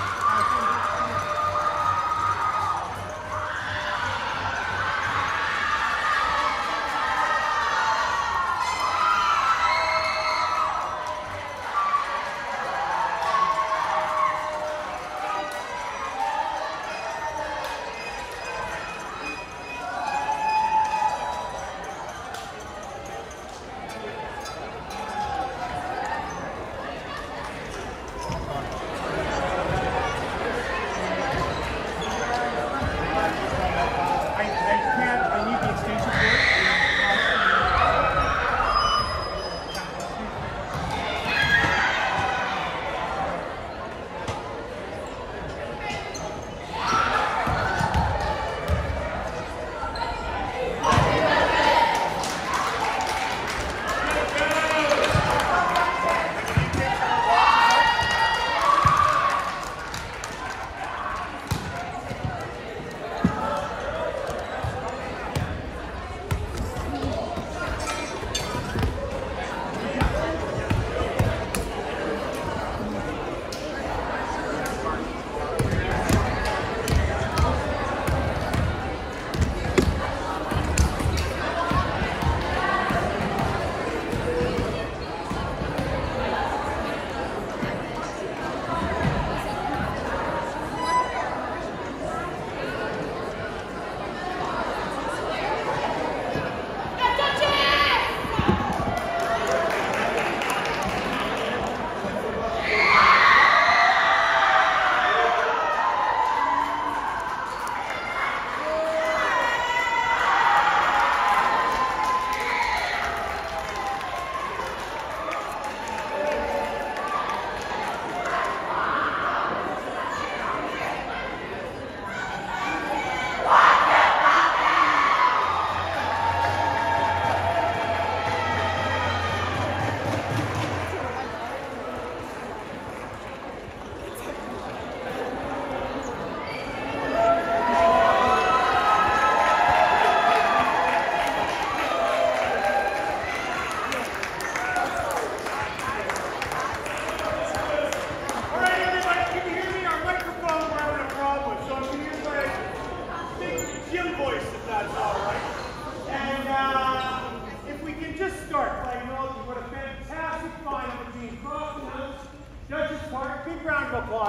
Duchess Park, big round of applause.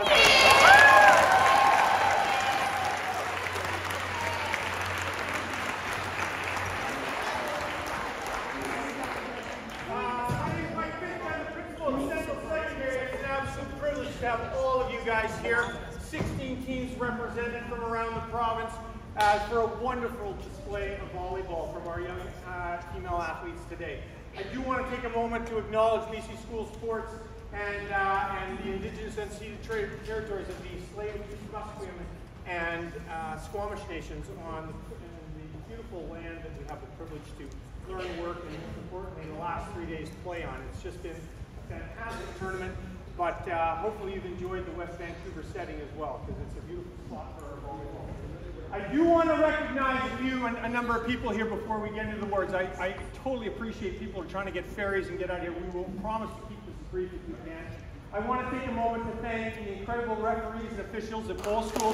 My big friend, the principal of Central Secondary, it's an absolute privilege to have all of you guys here. 16 teams represented from around the province for a wonderful display of volleyball from our young female athletes today. I do want to take a moment to acknowledge BC School Sports and the Indigenous unceded territories of the Slave, Musqueam, and Squamish nations on the beautiful land that we have the privilege to learn, work, and most importantly, the last 3 days play on. It's just been a fantastic tournament, but hopefully you've enjoyed the West Vancouver setting as well, because it's a beautiful spot for our volleyball. I do want to recognize a number of people here before we get into the awards. I totally appreciate people who are trying to get ferries and get out here. We will promise to keep this as brief as we can. I want to take a moment to thank the incredible referees and officials at both schools.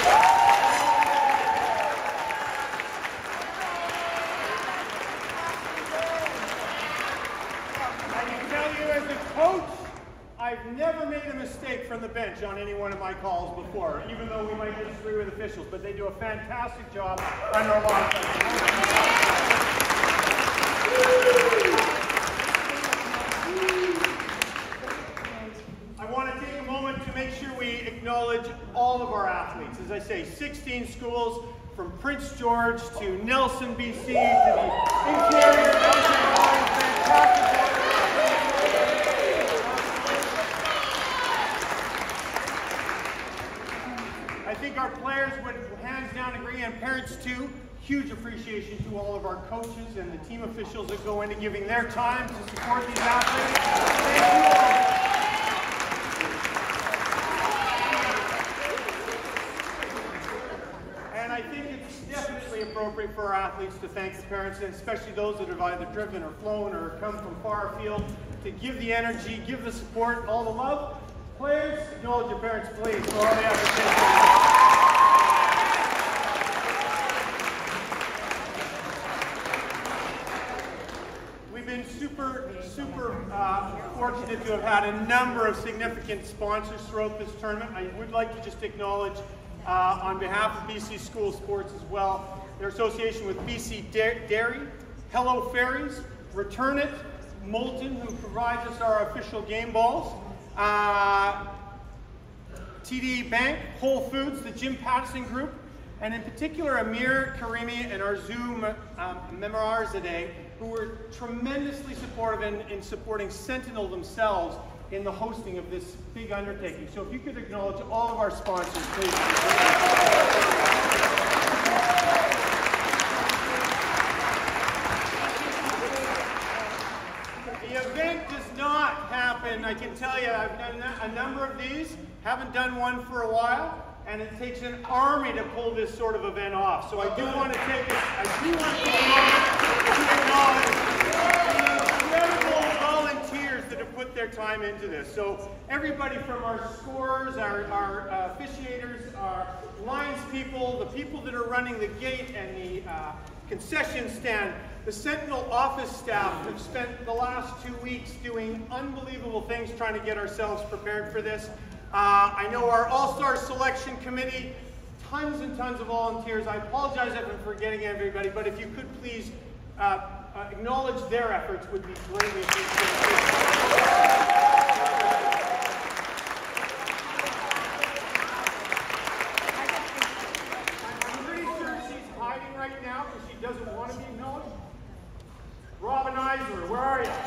I can tell you as a coach, I've never made a mistake from the bench on any one of my calls before, even though we might disagree with officials, but they do a fantastic job under a lot of pressure. I want to take a moment to make sure we acknowledge all of our athletes. As I say, 16 schools from Prince George to Nelson, BC, to the interior, fantastic. I think our players would hands down agree, and parents too. Huge appreciation to all of our coaches and the team officials that go into giving their time to support these athletes. Thank you all. And I think it's definitely appropriate for our athletes to thank the parents, and especially those that have either driven or flown or come from far afield, to give the energy, give the support, all the love. Players, acknowledge your parents, please, for all the effort. We've been super fortunate to have had a number of significant sponsors throughout this tournament. I would like to just acknowledge, on behalf of BC School Sports as well, their association with BC Dairy, Hello Fairies, Return It, Molten, who provides us our official game balls, TD Bank, Whole Foods, the Jim Pattison Group, and in particular Amir Karimi and our Zoom Memararzadeh, who were tremendously supportive in supporting Sentinel themselves in the hosting of this big undertaking. So if you could acknowledge all of our sponsors, please. The event does not happen, I can tell you, I've done a number of these, haven't done one for a while, and it takes an army to pull this sort of event off. So I do want to take this, to acknowledge the incredible volunteers that have put their time into this. So everybody from our scorers, our officiators, our lines people, the people that are running the gate and the concession stand, the Sentinel office staff have spent the last 2 weeks doing unbelievable things trying to get ourselves prepared for this. I know our All-Star Selection Committee, tons and tons of volunteers. I apologize if I'm forgetting everybody, but if you could please acknowledge their efforts would be greatly appreciated. I'm pretty sure she's hiding right now because she doesn't want to be acknowledged. Robin Eisler, where are you?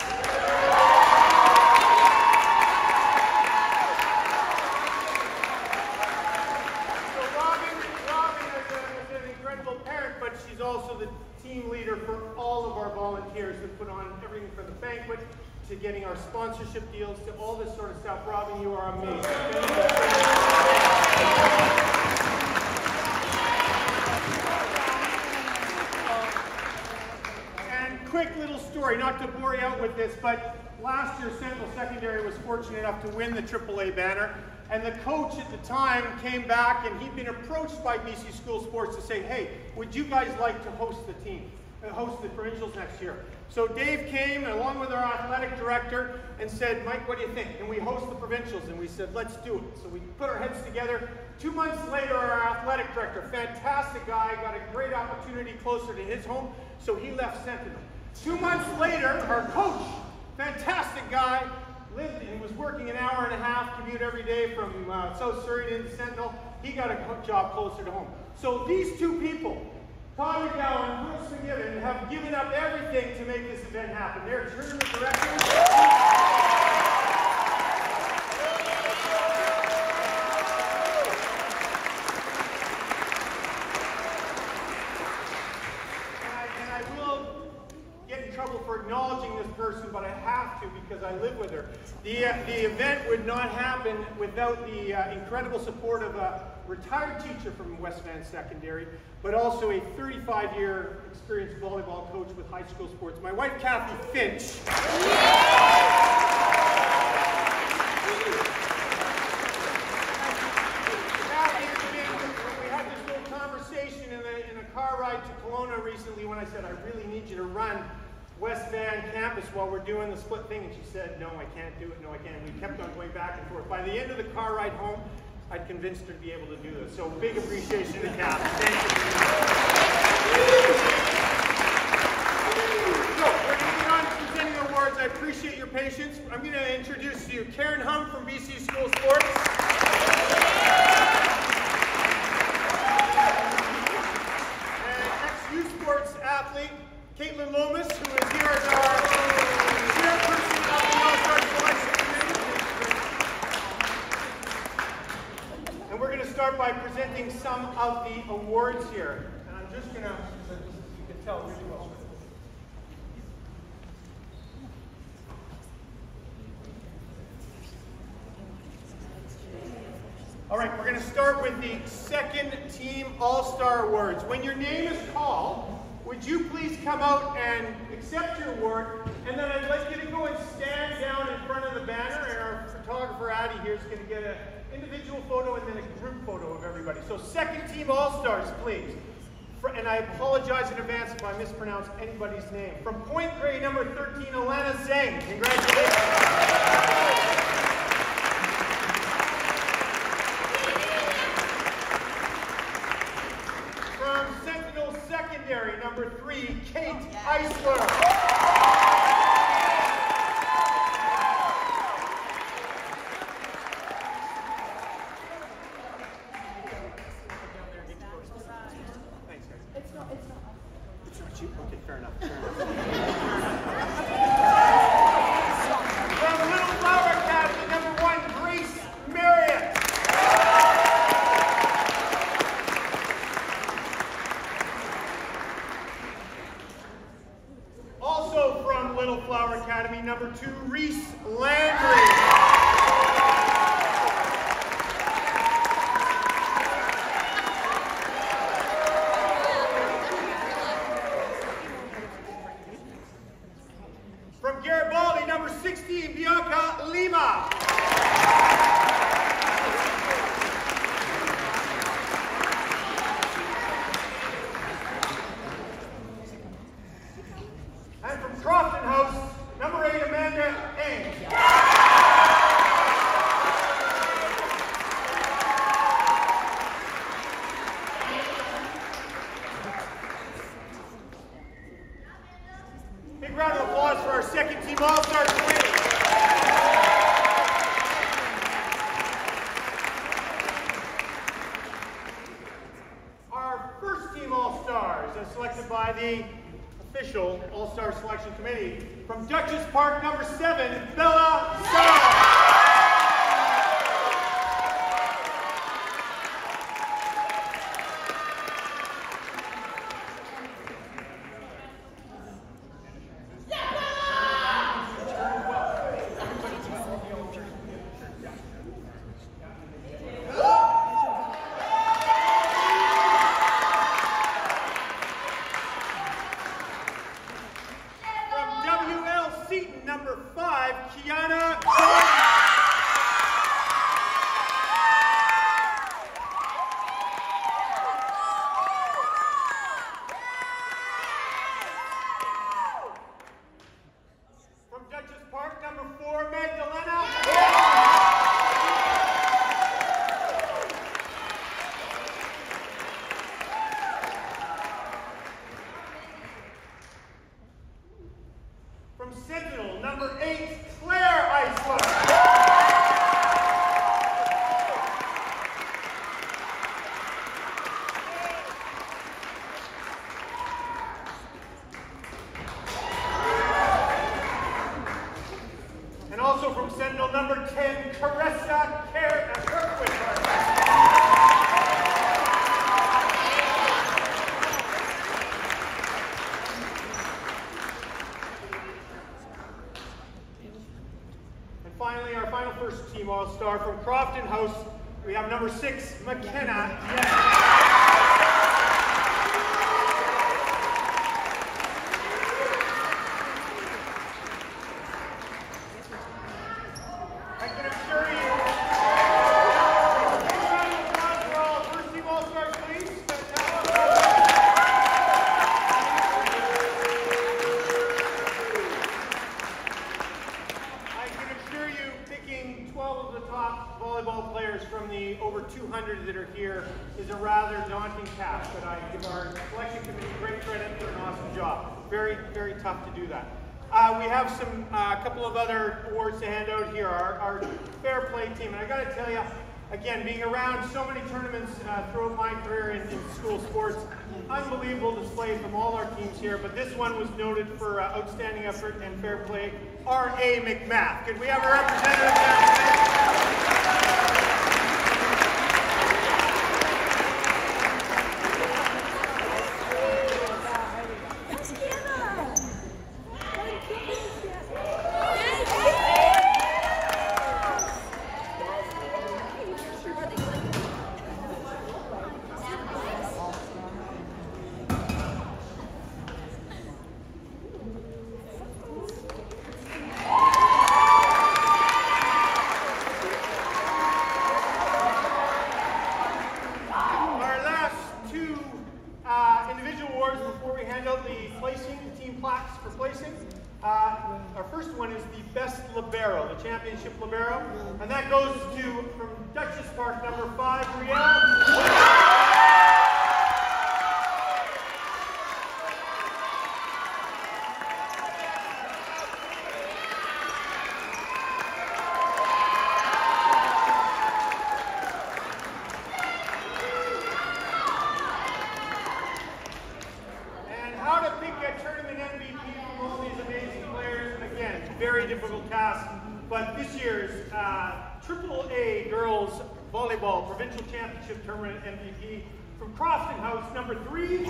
She's also the team leader for all of our volunteers that put on everything from the banquet to getting our sponsorship deals to all this sort of stuff. Robin, you are amazing. And quick little story, not to bore you out with this, but last year Sentinel Secondary was fortunate enough to win the AAA banner. And the coach at the time came back and he'd been approached by BC School Sports to say, hey, would you guys like to host the team, host the Provincials next year? So Dave came along with our athletic director and said, Mike, what do you think? Can we host the Provincials? And we said, let's do it. So we put our heads together. 2 months later, our athletic director, fantastic guy, got a great opportunity closer to his home, so he left Sentinel. 2 months later, our coach, fantastic guy, lived and was working an hour and a half commute every day from South Surrey into Sentinel. He got a job closer to home. So these two people, Todd McGowan and Bruce McGibbon, have given up everything to make this event happen. They're tournament directors. For acknowledging this person, but I have to because I live with her. The event would not happen without the incredible support of a retired teacher from West Van Secondary, but also a 35-year experienced volleyball coach with high school sports. My wife, Kathy Finch. We had this little conversation in a car ride to Kelowna recently when I said, I really need you to run West Van campus while we're doing the split thing, and she said, no, I can't do it, no, I can't. We kept on going back and forth. By the end of the car ride home, I'd convinced her to be able to do this. So big appreciation to Kathy. Thank you. So we're going to get on to presenting awards. I appreciate your patience. I'm going to introduce you Karen Hum from BC School Sports. And ex-youth sports athlete, Caitlin Lomas, who is here as our chairperson of the All-Star Selection Committee. And we're going to start by presenting some of the awards here. And I'm just going to, you can tell really well. All right, we're going to start with the second team All-Star Awards. When your name is called, would you please come out and accept your award, and then I'd like you to go and stand down in front of the banner, and our photographer, Addie, here is going to get an individual photo and then a group photo of everybody. So second team All-Stars, please. And I apologize in advance if I mispronounce anybody's name. From Point Grey, number 13, Alana Zeng. Congratulations. From Sentinel Secondary, number 3, Kate Eisler. Okay, fair enough. From Little Flower Academy, number 1, Grace Marriott. Also from Little Flower Academy, number 2, Reese Landry. From Garibaldi, number 16, Bianca Lima. And from Crofton House, number 8, Amanda Eng. Big round of applause for our second team All-Stars. Our first team All-Stars, as selected by the official All-Star Selection Committee, from Duchess Park, number 7, Bella Starr. Number 5, Kiana Gordon. From Duchess Park, number 4, Magdalena. From Sentinel, number 8, Claire Eisler. And also from Sentinel, number 10, Caressa Kirkwood. Finally, our final first team All-Star from Crofton House, we have number 6, McKenna. I can assure you, for all first team All-Stars, please. I can assure you, picking 12 of the top volleyball players from the over 200 that are here is a rather daunting task, but I give our selection committee great credit for an awesome job. Very, very tough to do that. We have a couple of other awards to hand out here. Our fair play team, and I got to tell you, again, being around so many tournaments throughout my career in school sports, unbelievable display from all our teams here, but this one was noted for outstanding effort and fair play. R.A. McMath. Could we have a representative there? first one is the best libero, the championship libero, and that goes to, from Duchess Park, number 5, Riel. Very difficult task, but this year's AAA Girls Volleyball Provincial Championship Tournament MVP from Crofton House, number 3,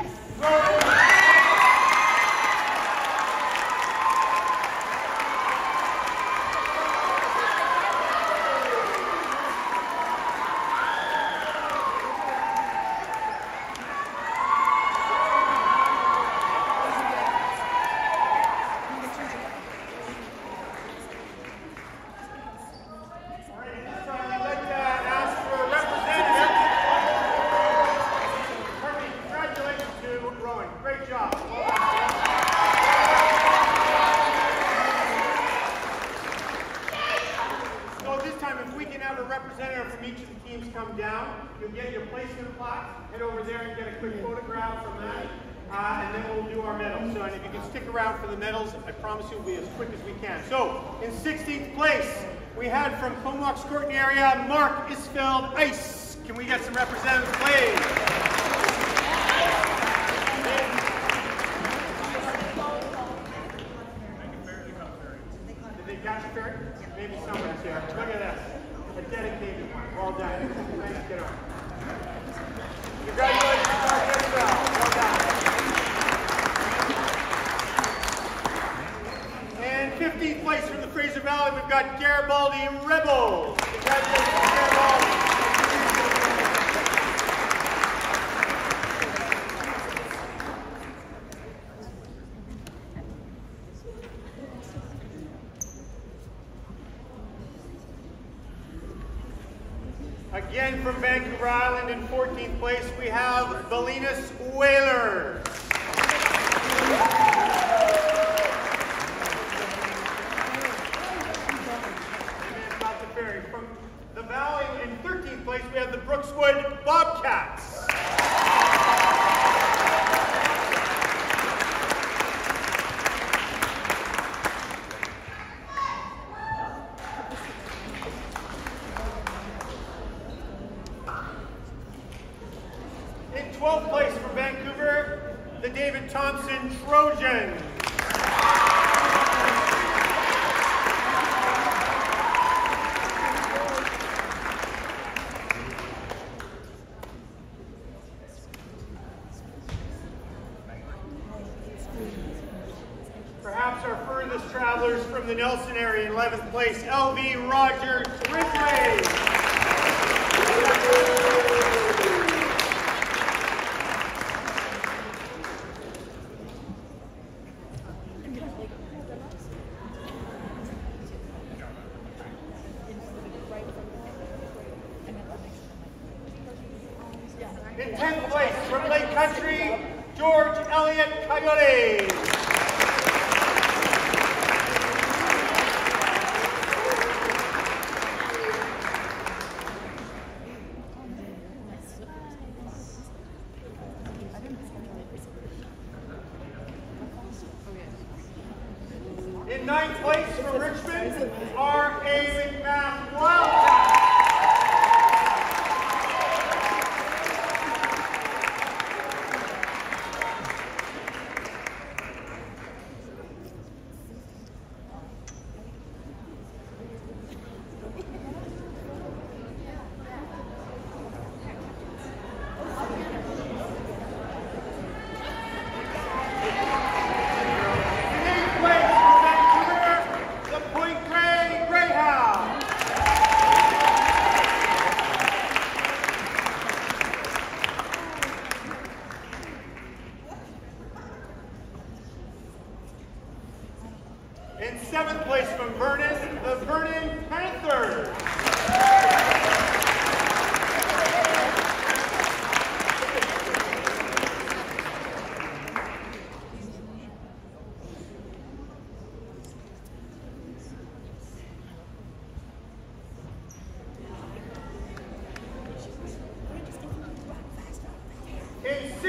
representative from each of the teams come down. You'll get your placement plaque, head over there and get a quick photograph from that, and then we'll do our medals. So, and if you can stick around for the medals, I promise you we'll be as quick as we can. So, in 16th place, we had from Comox Courtney area, Mark Isfeld Ice. Can we get some representatives, please? Did they catch a ferry? Maybe someone's here. Look at this. A dedicated one. Well done. Nice get on. Congratulations, Mark Isfeld. Well done. And 15th place from the Fraser Valley, we've got Garibaldi Rebels. Congratulations, Garibaldi. Again from Vancouver Island in 14th place, we have Balinas Whalers. From the Valley in 13th place, we have the Brookswood Bobcats. In 12th place from Vancouver, the David Thompson Trojans. Perhaps our furthest travelers from the Nelson area in 11th place, LV Rogers Ridgway. In 10th place from Lake Country, George Elliott Coyote. In 9th place from Richmond, R.A. McMath Wildcat.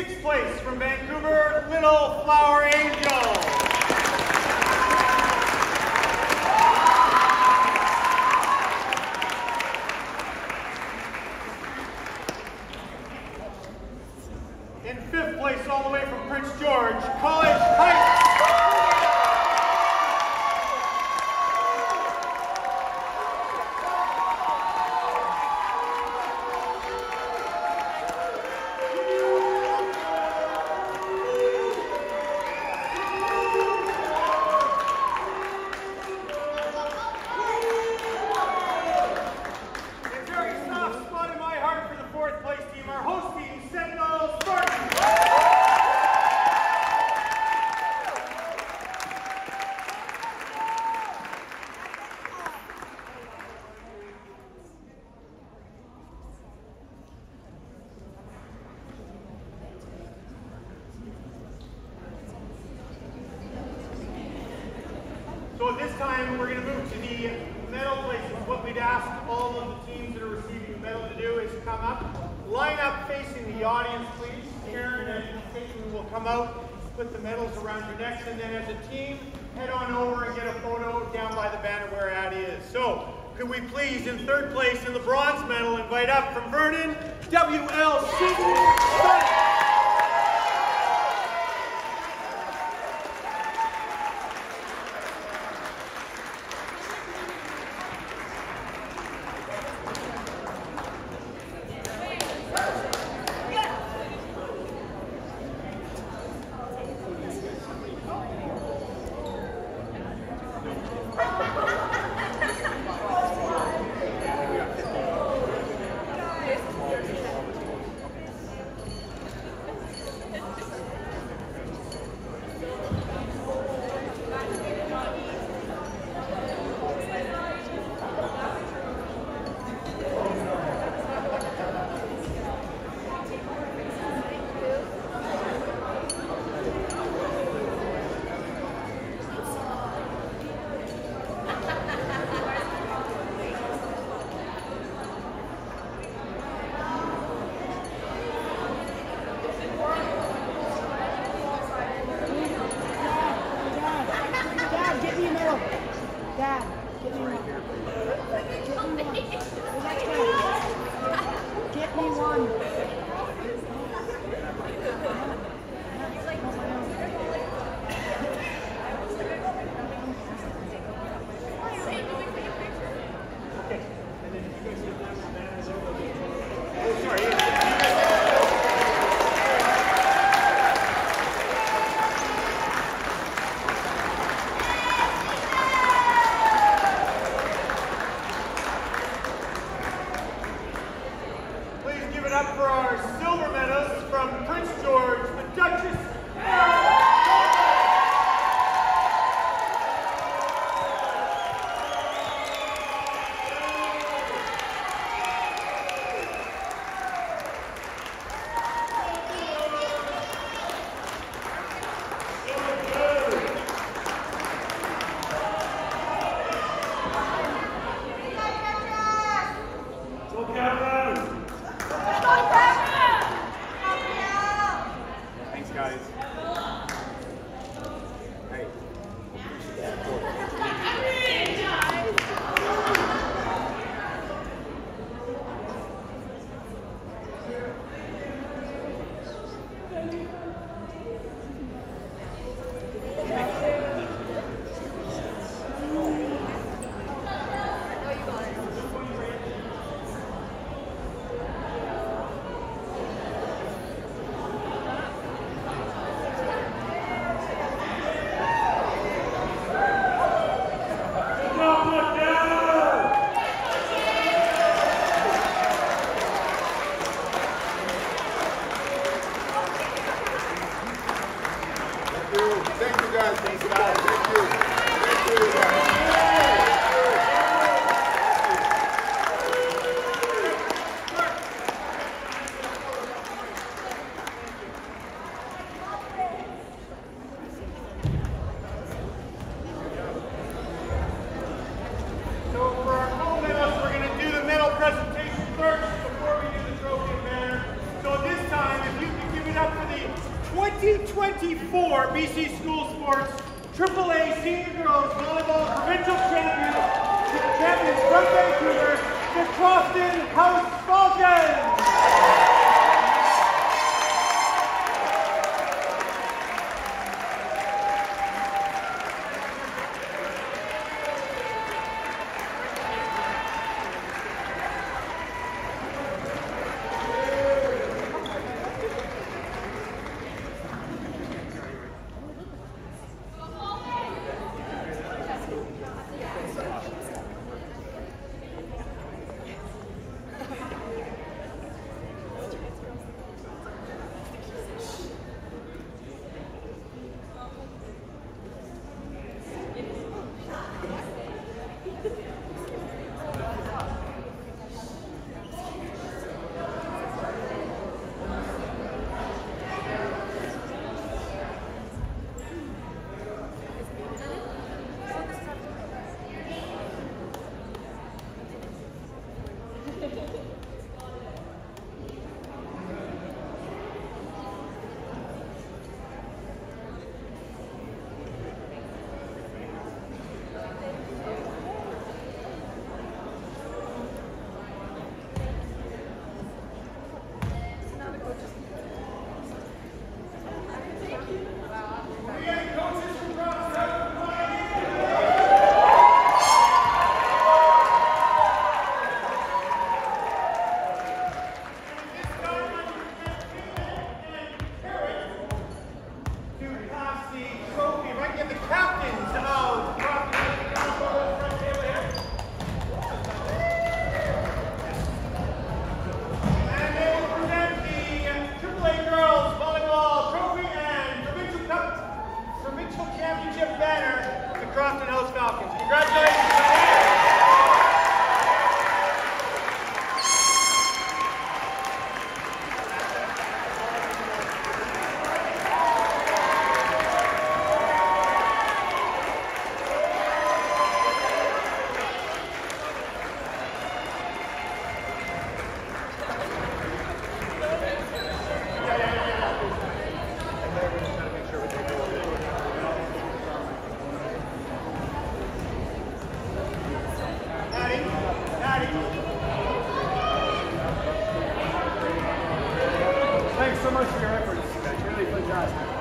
Sixth place from Vancouver, Little Flower Angel. In fifth place, all the way from Prince George, College Heights. So at this time, we're going to move to the medal places. What we'd ask all of the teams that are receiving the medal to do is come up, line up facing the audience, please. Karen and Caitlin will come out, put the medals around your necks, and then as a team, head on over and get a photo down by the banner where Addie is. So, could we please, in third place in the bronze medal, invite up from Vernon, WLC. Up for our silver medals from Prince George, the Duchess Park. Presentation first before we do the trophy and banner. So this time, if you could give it up for the 2024 BC School Sports AAA Senior Girls Volleyball Provincial Champions from Vancouver, the Crofton House Falcons! Crofton House Falcons. Congratulations. Thanks so much for your efforts. Really fantastic.